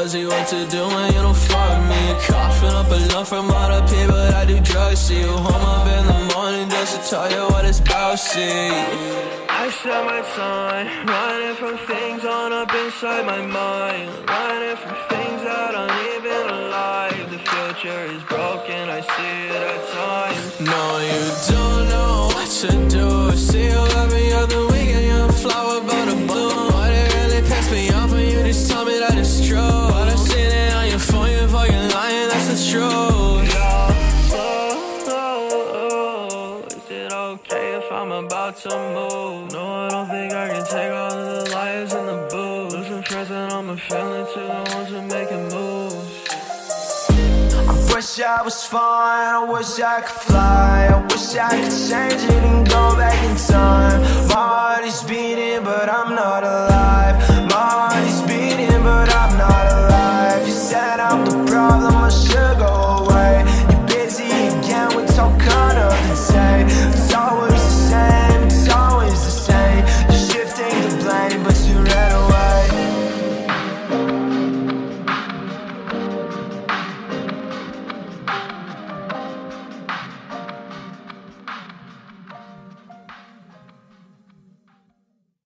tells you what to do when you don't fuck with me. You're coughing up a lump from all the people that do drugs. See you home up in the morning just to tell you what it's about, see. I spend my time running from things on up inside my mind, running from things that aren't even alive. The future is broken, I see it at times. No, you don't know what to do. See you every other week and you're a flower by the bloom. But it really pissed me off when you just tell me that it's true. But I seen it on your phone, you're fucking lying, that's the truth. Is it okay if I'm about to move? No, I don't think I can take all of the lies and the booze. Losing friends and I'm a feeling to the ones who making moves. I wish I was fine, I wish I could fly. I wish I could change it and go back in time. My heart is beating but I'm not alive. My heart is beating but I'm not alive. You said I'm the problem, I should go away. You're busy again with all kind of insane. It's always the same, it's always the same. You're shifting the blame but you